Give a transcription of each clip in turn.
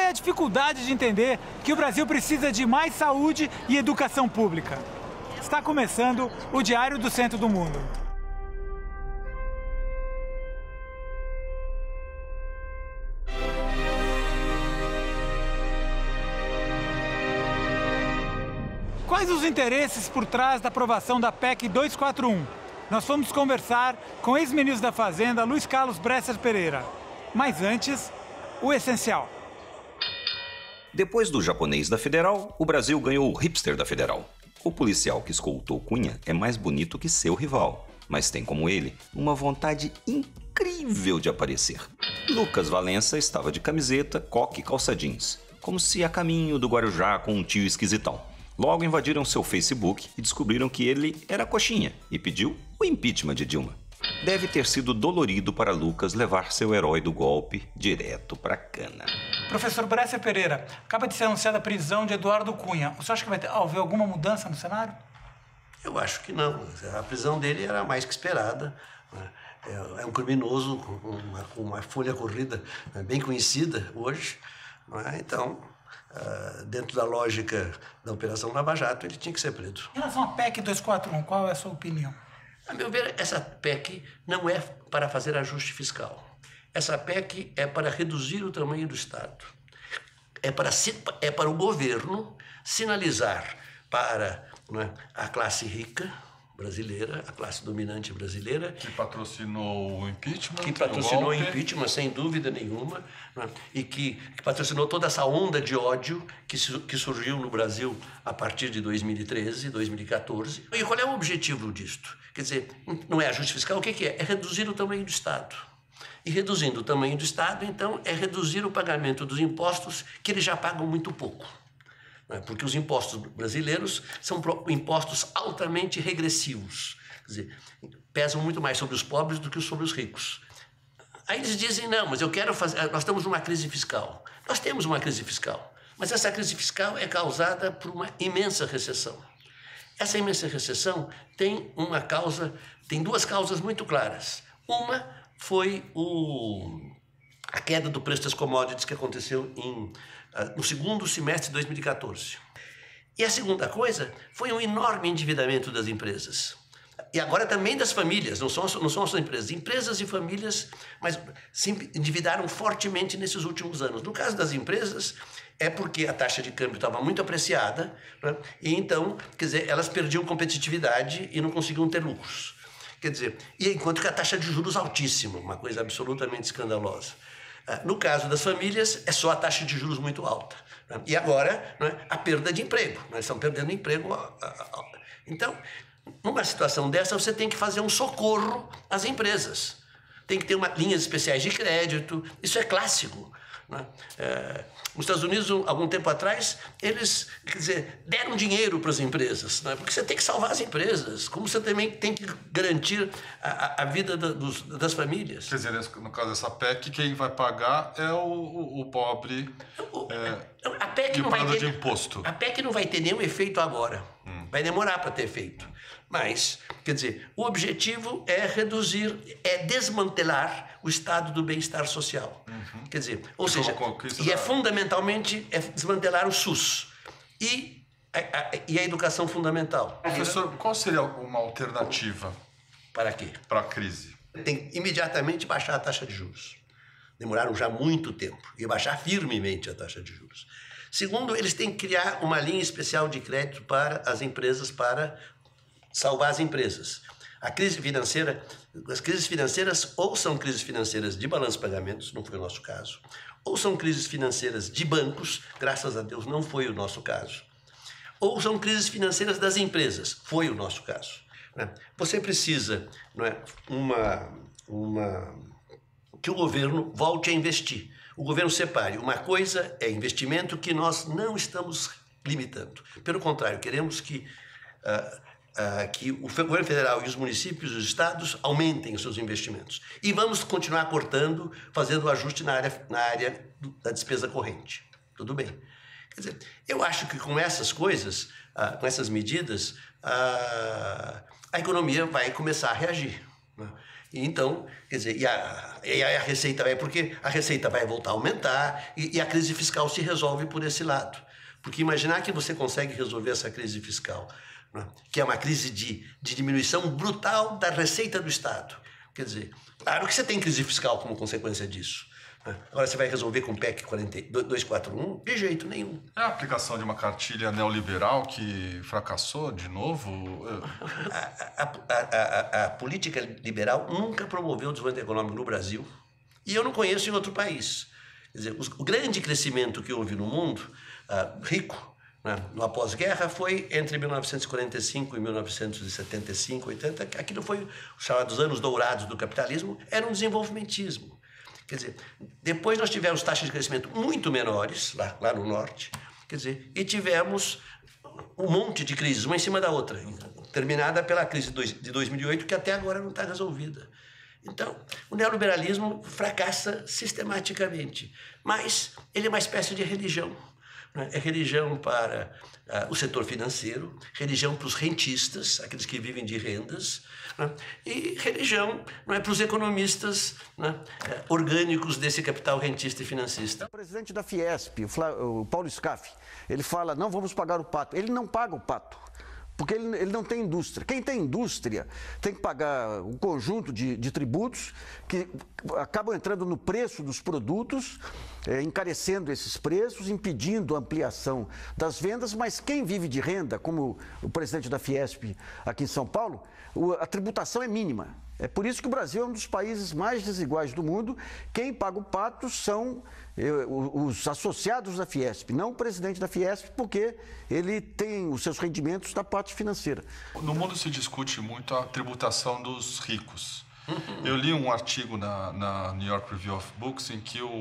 a dificuldade de entender que o Brasil precisa de mais saúde e educação pública. Está começando o Diário do Centro do Mundo. Quais os interesses por trás da aprovação da PEC 241? Nós fomos conversar com o ex-ministro da Fazenda, Luiz Carlos Bresser Pereira. Mas antes, o essencial. Depois do japonês da Federal, o Brasil ganhou o hipster da Federal. O policial que escoltou Cunha é mais bonito que seu rival, mas tem como ele uma vontade incrível de aparecer. Lucas Valença estava de camiseta, coque e calça jeans, como se a caminho do Guarujá com um tio esquisitão. Logo invadiram seu Facebook e descobriram que ele era coxinha e pediu o impeachment de Dilma. Deve ter sido dolorido para Lucas levar seu herói do golpe direto para a cana. Professor Bresser Pereira, acaba de ser anunciada a prisão de Eduardo Cunha. O senhor acha que vai haver alguma mudança no cenário? Eu acho que não. A prisão dele era mais que esperada. É um criminoso com uma folha corrida bem conhecida hoje. Então, dentro da lógica da Operação Lava Jato, ele tinha que ser preso. Em relação à PEC 241, qual é a sua opinião? A meu ver, essa PEC não é para fazer ajuste fiscal. Essa PEC é para reduzir o tamanho do Estado. É para o governo sinalizar para a classe rica brasileira, a classe dominante brasileira. Que patrocinou o impeachment. Que patrocinou o impeachment, sem dúvida nenhuma, e que patrocinou toda essa onda de ódio que surgiu no Brasil a partir de 2013, 2014. E qual é o objetivo disto? Quer dizer, não é ajuste fiscal, o que é? É reduzir o tamanho do Estado. E reduzindo o tamanho do Estado, então, é reduzir o pagamento dos impostos que eles já pagam muito pouco. Porque os impostos brasileiros são impostos altamente regressivos, quer dizer, pesam muito mais sobre os pobres do que sobre os ricos. Aí eles dizem, não, mas eu quero fazer, nós estamos numa crise fiscal. Nós temos uma crise fiscal, mas essa crise fiscal é causada por uma imensa recessão. Essa imensa recessão tem duas causas muito claras. Uma foi a queda do preço das commodities que aconteceu no segundo semestre de 2014. E a segunda coisa foi um enorme endividamento das empresas. E agora também das famílias, não são as empresas. Empresas e famílias, mas se endividaram fortemente nesses últimos anos. No caso das empresas, é porque a taxa de câmbio estava muito apreciada, e então, quer dizer, elas perdiam competitividade e não conseguiam ter lucros. Quer dizer, e enquanto que a taxa de juros altíssima, uma coisa absolutamente escandalosa. No caso das famílias, é só a taxa de juros muito alta. E agora, a perda de emprego. Nós estamos perdendo emprego. Então, numa situação dessa, você tem que fazer um socorro às empresas. Tem que ter linhas especiais de crédito. Isso é clássico. Nos Estados Unidos, algum tempo atrás, eles, deram dinheiro para as empresas, porque você tem que salvar as empresas, como você também tem que garantir a vida das famílias. Quer dizer, no caso dessa PEC, quem vai pagar é o pobre a PEC não vai ter, de imposto. A PEC não vai ter nenhum efeito agora. Vai demorar para ter efeito. Mas, quer dizer, o objetivo é desmantelar o estado do bem-estar social. Quer dizer, ou seja, fundamentalmente desmantelar o SUS e a educação fundamental. Professor, qual seria uma alternativa? Para quê? Para a crise. Tem que imediatamente baixar a taxa de juros. Demoraram já muito tempo. E baixar firmemente a taxa de juros. Segundo, eles têm que criar uma linha especial de crédito para as empresas, para salvar as empresas. As crises financeiras ou são crises financeiras de balanço de pagamentos, não foi o nosso caso, ou são crises financeiras de bancos, graças a Deus não foi o nosso caso, ou são crises financeiras das empresas, foi o nosso caso. Você precisa que o governo volte a investir. O governo separe. Uma coisa é investimento que nós não estamos limitando. Pelo contrário, queremos que o governo federal e os municípios e os estados aumentem os seus investimentos. E vamos continuar cortando, fazendo o ajuste na área da despesa corrente. Tudo bem. Quer dizer, eu acho que com essas coisas, com essas medidas, a economia vai começar a reagir. E então, quer dizer, e a receita vai, porque a receita vai voltar a aumentar e a crise fiscal se resolve por esse lado. Porque imaginar que você consegue resolver essa crise fiscal, né, que é uma crise de diminuição brutal da receita do Estado. Quer dizer, claro que você tem crise fiscal como consequência disso. Agora você vai resolver com o PEC 241? De jeito nenhum. É a aplicação de uma cartilha neoliberal que fracassou de novo? A política liberal nunca promoveu o desenvolvimento econômico no Brasil e eu não conheço em outro país. Quer dizer, o grande crescimento que houve no mundo rico, né, no pós-guerra, foi entre 1945 e 1975, 80. Aquilo foi os chamados anos dourados do capitalismo, era um desenvolvimentismo. Quer dizer, depois nós tivemos taxas de crescimento muito menores, lá no norte, quer dizer, e tivemos um monte de crises, uma em cima da outra, terminada pela crise de 2008, que até agora não está resolvida. Então, o neoliberalismo fracassa sistematicamente, mas ele é uma espécie de religião. É religião para o setor financeiro, religião para os rentistas, aqueles que vivem de rendas, né? E religião para os economistas, né, orgânicos desse capital rentista e financista. O presidente da Fiesp, o Paulo Scaff, ele fala, não vamos pagar o pato. Ele não paga o pato, porque ele não tem indústria. Quem tem indústria tem que pagar um conjunto de tributos que acabam entrando no preço dos produtos, encarecendo esses preços, impedindo a ampliação das vendas, mas quem vive de renda, como o presidente da Fiesp aqui em São Paulo, a tributação é mínima. É por isso que o Brasil é um dos países mais desiguais do mundo. Quem paga o pato são os associados da Fiesp, não o presidente da Fiesp, porque ele tem os seus rendimentos da parte financeira. No mundo se discute muito a tributação dos ricos. Eu li um artigo na New York Review of Books em que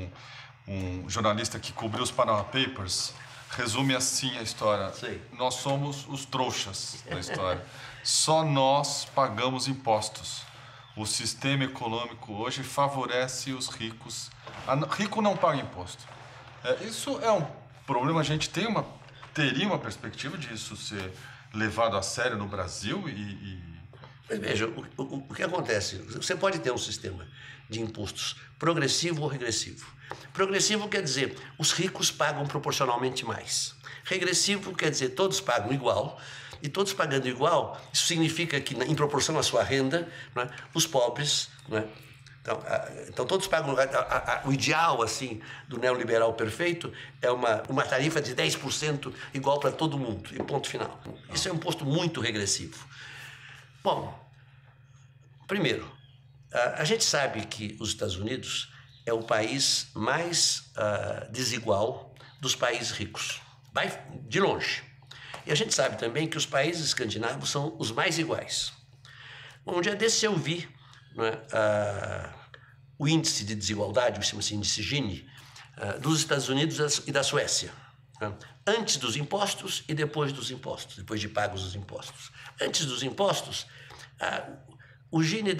um jornalista que cobriu os Panama Papers resume assim a história. Sim. Nós somos os trouxas da história. Só nós pagamos impostos. O sistema econômico hoje favorece os ricos. Rico não paga imposto. Isso é um problema. A gente teria uma perspectiva disso ser levado a sério no Brasil Mas veja, o que acontece? Você pode ter um sistema de impostos progressivo ou regressivo. Progressivo quer dizer, os ricos pagam proporcionalmente mais. Regressivo quer dizer, todos pagam igual. E todos pagando igual, isso significa que, em proporção à sua renda, né, os pobres, né, então todos pagam. O ideal assim do neoliberal perfeito é uma tarifa de 10% igual para todo mundo, e ponto final. Isso é um imposto muito regressivo. Bom, primeiro, a gente sabe que os Estados Unidos é o país mais desigual dos países ricos, vai de longe. E a gente sabe também que os países escandinavos são os mais iguais. Um dia desse eu vi, né, o índice de desigualdade, chama-se índice Gini, dos Estados Unidos e da Suécia. Né, antes dos impostos e depois dos impostos, depois de pagos os impostos. Antes dos impostos, o Gini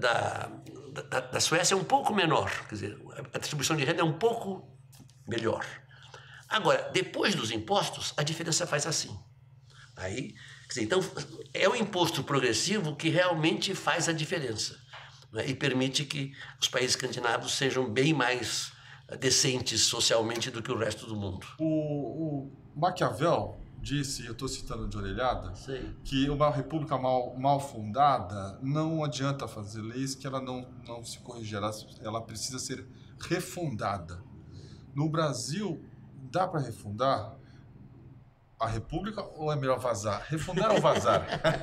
da Suécia é um pouco menor, quer dizer, a distribuição de renda é um pouco melhor. Agora, depois dos impostos, a diferença faz assim. Aí, quer dizer, então, é o imposto progressivo que realmente faz a diferença, né, e permite que os países escandinavos sejam bem mais decentes socialmente do que o resto do mundo. O Maquiavel disse, eu estou citando de orelhada, Sim. que uma república mal fundada não adianta fazer leis que ela não se corrigir, ela precisa ser refundada. No Brasil, dá para refundar a república ou é melhor vazar? Refundar ou vazar?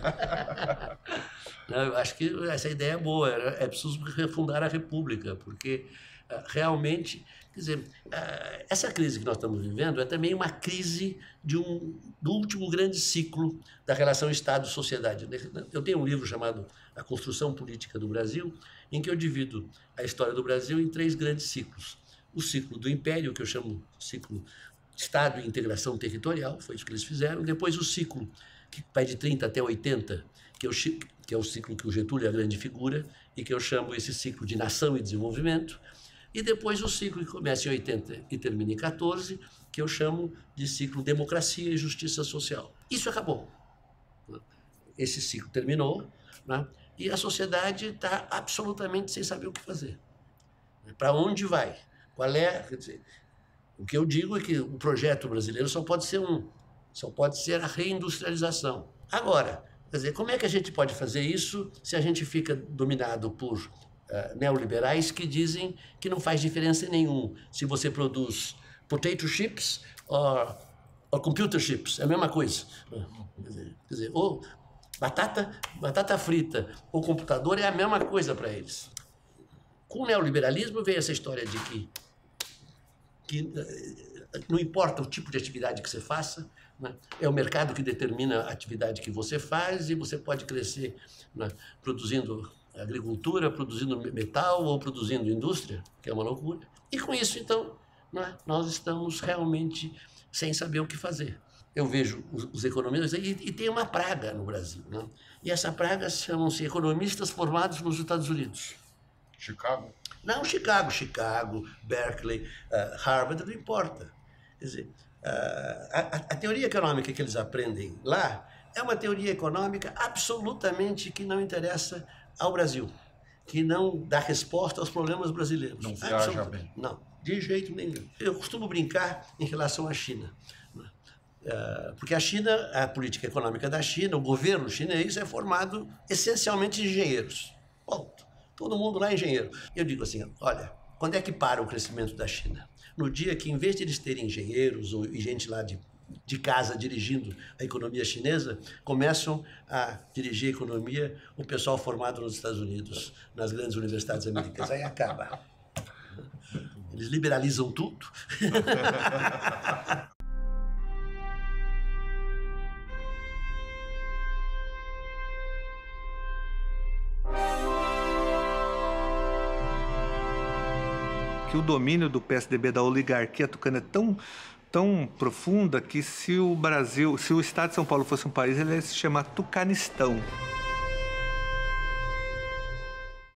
Não, eu acho que essa ideia é boa, é preciso refundar a república, porque realmente, quer dizer, essa crise que nós estamos vivendo é também uma crise do último grande ciclo da relação Estado-sociedade. Eu tenho um livro chamado A Construção Política do Brasil, em que eu divido a história do Brasil em 3 grandes ciclos. O ciclo do Império, que eu chamo de ciclo Estado e integração territorial, foi isso que eles fizeram. Depois o ciclo que vai de 30 até 80, que é o ciclo que o Getúlio é a grande figura, e que eu chamo esse ciclo de nação e desenvolvimento. E depois o ciclo que começa em 80 e termina em 14, que eu chamo de ciclo democracia e justiça social. Isso acabou. Esse ciclo terminou, né? e a sociedade está absolutamente sem saber o que fazer. Para onde vai? Qual é? Quer dizer, o que eu digo é que o projeto brasileiro só pode ser a reindustrialização. Agora, quer dizer, como é que a gente pode fazer isso se a gente fica dominado por neoliberais que dizem que não faz diferença nenhuma se você produz potato chips ou computer chips, é a mesma coisa. Quer dizer, ou batata frita ou computador é a mesma coisa para eles. Com o neoliberalismo veio essa história de que não importa o tipo de atividade que você faça, né? É o mercado que determina a atividade que você faz e você pode crescer, né, produzindo agricultura, produzindo metal ou produzindo indústria, que é uma loucura. E com isso, então, né, nós estamos realmente sem saber o que fazer. Eu vejo os economistas e tem uma praga no Brasil, né? E essa praga chamam-se economistas formados nos Estados Unidos. Chicago? Não, Chicago, Berkeley, Harvard, não importa. Quer dizer, a teoria econômica que eles aprendem lá é uma teoria econômica absolutamente que não interessa ao Brasil, que não dá resposta aos problemas brasileiros. Não viaja bem. Não, de jeito nenhum. Eu costumo brincar em relação à China. Porque a política econômica da China, o governo chinês é formado essencialmente de engenheiros. Ponto. Todo mundo lá é engenheiro. Eu digo assim, olha, quando é que para o crescimento da China? No dia que, em vez de eles terem engenheiros e gente lá de casa dirigindo a economia chinesa, começam a dirigir a economia o pessoal formado nos Estados Unidos, nas grandes universidades americanas. Aí acaba. Eles liberalizam tudo. Que o domínio do PSDB da oligarquia tucana é tão profunda que se o estado de São Paulo fosse um país, ele ia se chamar Tucanistão.